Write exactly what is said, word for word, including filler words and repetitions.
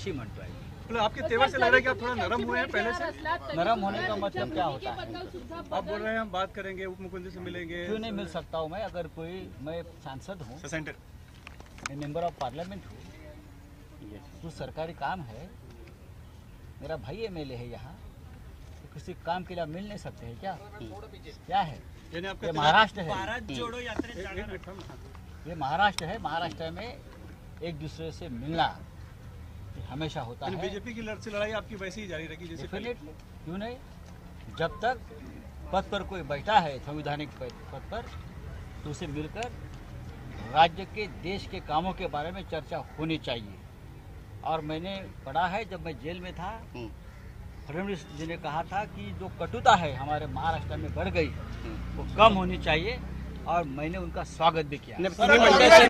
अशी म्हणतोय. मतलब आपके तेवर से लग रहा है कि आप थोड़ा नरम हुए हैं पहले से. नरम होने का मतलब क्या होता है? आप बोल रहे हैं हम बात करेंगे, उप मुख्यमंत्री से मिलेंगे. क्यों नहीं मिल सकता हूँ मैं? अगर कोई, मैं सांसद हूँ, सेंटर मैं मेंबर ऑफ पार्लियामेंट हूँ, तो सरकारी काम है, मेरा भाई एमएलए है यहाँ, तो किसी काम के लिए मिल नहीं सकते हैं क्या? क्या है यानी आपका ये? महाराष्ट्र है, भारत जोड़ो यात्रा ये महाराष्ट्र है. महाराष्ट्र में एक दूसरे से मिलना हमेशा होता है. बीजेपी की लड़ से लड़ाई आपकी वैसे ही जारी रहेगी जैसे पहले. डेफिनेटली, क्यों नहीं? जब तक पद पर कोई बैठा है संवैधानिक पद पर, तो उसे मिलकर राज्य के, देश के कामों के बारे में चर्चा होनी चाहिए. और मैंने पढ़ा है, जब मैं जेल में था, फडणवीस जी ने कहा था कि जो कटुता है हमारे महाराष्ट्र में बढ़ गई, वो कम होनी चाहिए, और मैंने उनका स्वागत भी किया.